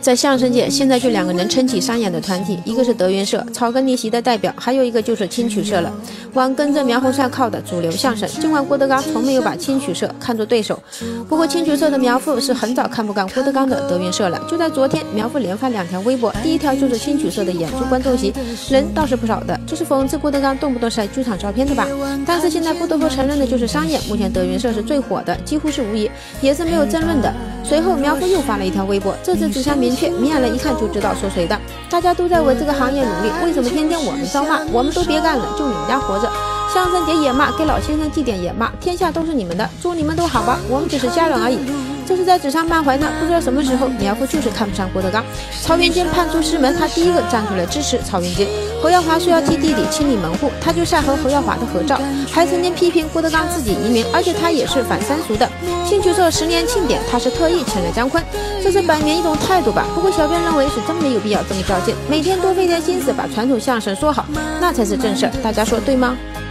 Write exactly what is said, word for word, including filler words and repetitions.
在相声界，现在就两个能撑起商演的团体，一个是德云社，草根逆袭的代表，还有一个就是青曲社了。往跟着苗红帅靠的主流相声，尽管郭德纲从没有把青曲社看作对手，不过青曲社的苗父是很早看不惯郭德纲的德云社了。就在昨天，苗父连发两条微博，第一条就是青曲社的演出观众席，人倒是不少的，这是讽刺郭德纲动不动晒剧场照片的吧？但是现在不得不承认的就是商演，目前德云社是最火的，几乎是无疑，也是没有争论的。随后苗父又发了一条微博，这次指向明确，明眼人一看就知道说谁的。大家都在为这个行业努力，为什么天天我们遭骂？我们都别干了，就你们家活着。相声节也骂，给老先生祭奠也骂，天下都是你们的，祝你们都好吧，我们只是家人而已。这是在纸上漫怀呢，不知道什么时候苗父就是看不上郭德纲。曹云金叛出师门，他第一个站出来支持曹云金。侯耀华说要替弟弟清理门户，他就晒和侯耀华的合照，还曾经批评郭德纲自己移民，而且他也是反三俗的。青曲社十年庆典，他是特意请了姜昆，这是摆明一种态度吧。不过小编认为是真没有必要这么较劲，每天多费点心思把传统相声说好，那才是正事儿，大家说对吗？